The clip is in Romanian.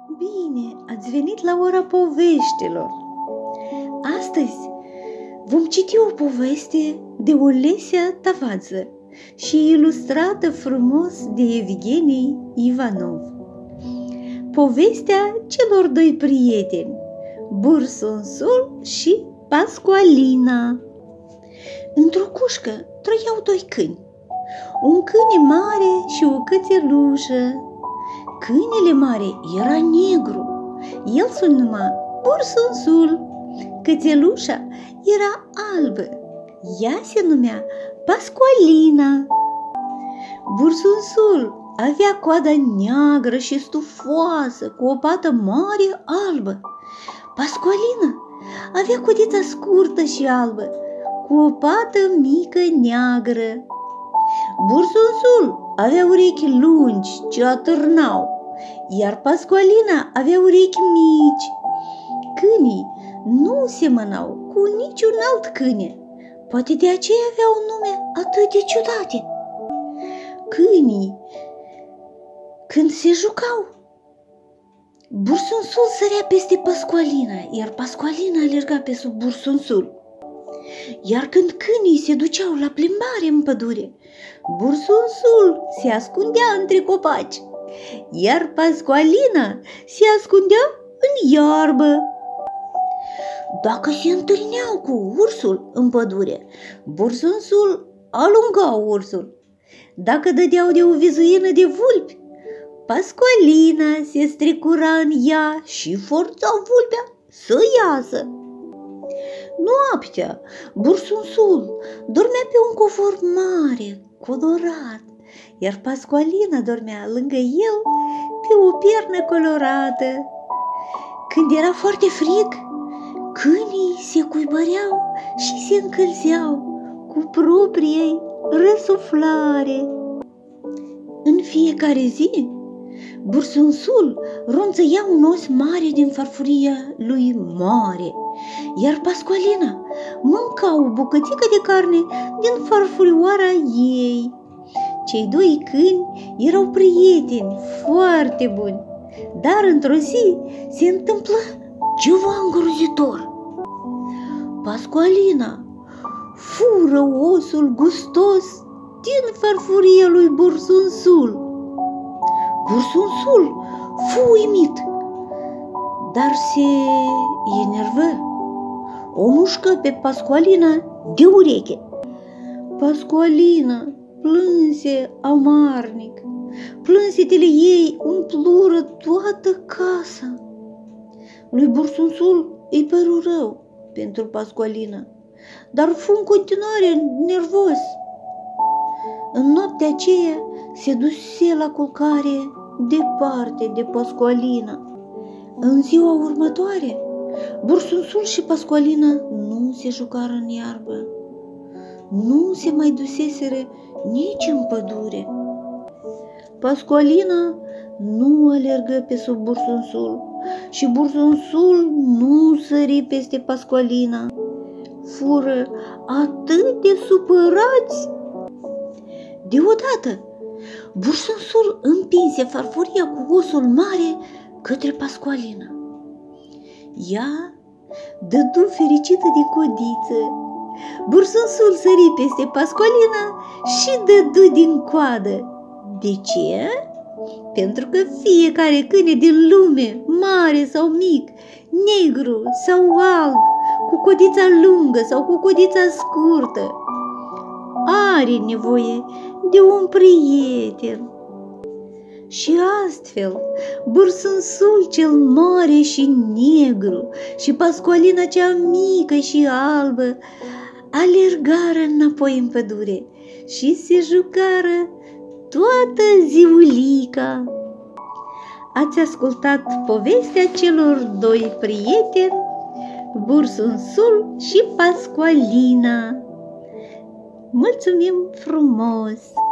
Bine, ați venit la ora poveștilor. Astăzi vom citi o poveste de Olesia Tavadze și ilustrată frumos de Evgenii Ivanov. Povestea celor doi prieteni, Bursunsul și Pascualina. Într-o cușcă trăiau doi câini, un câine mare și o cățelușă. Câinele mare era negru, el se numea Bursunsul. Cățelușa era albă, ea se numea Pascualina. Bursunsul avea coada neagră și stufoasă, cu o pată mare albă. Pascualina avea codița scurtă și albă, cu o pată mică neagră. Bursunsul avea urechi lungi ce atârnau, iar Pascualina avea urechi mici. Câinii nu semănau cu niciun alt câine, poate de aceea aveau nume atât de ciudate. Câinii, când se jucau, Bursunsul sărea peste Pascualina, iar Pascualina alerga pe sub Bursunsul. Iar când câinii se duceau la plimbare în pădure, Bursunsul se ascundea între copaci, iar Pascualina se ascundea în iarbă. Dacă se întâlneau cu ursul în pădure, Bursunsul alunga ursul. Dacă dădeau de o vizuină de vulpi, Pascualina se strecura în ea și forța vulpea să iasă. Noaptea, Bursunsul dormea pe un covor mare, colorat, iar Pascualina dormea lângă el pe o piernă colorată. Când era foarte frig, câinii se cuibăreau și se încălzeau cu propria răsuflare. În fiecare zi, Bursunsul ronțăia un os mare din farfuria lui mare, iar Pascualina mânca o bucățică de carne din farfurioara ei. Cei doi câini erau prieteni foarte buni, dar într-o zi se întâmplă ceva îngrozitor. Pascualina fură osul gustos din farfuria lui Bursunsul. Bursunsul fu uimit, dar se enervă. O mușcă pe Pascualina de ureche. Pascualina plânse amarnic. Plânsetele ei umplură toată casa. Lui Bursunsul îi păru rău pentru Pascualina, dar fu în continuare nervos. În noaptea aceea se duse la culcare departe de Pascualina. În ziua următoare, Bursunsul și Pascualina nu se jucară în iarbă. Nu se mai duseseră nici în pădure. Pascualina nu alergă pe sub Bursunsul și Bursunsul nu sări peste Pascualina. Fură atât de supărați. Deodată, Bursunsul împinse farfuria cu osul mare către Pascualina. Ea dădu fericită de codiță. Bursunsul sări peste Pascualina și dădu din coadă. De ce? Pentru că fiecare câine din lume, mare sau mic, negru sau alb, cu codița lungă sau cu codița scurtă, are nevoie de un prieten. Și astfel, Bursunsul cel mare și negru și Pascualina cea mică și albă alergară înapoi în pădure și se jucară toată ziulica. Ați ascultat povestea celor doi prieteni, Bursunsul și Pascualina. Mulțumim frumos!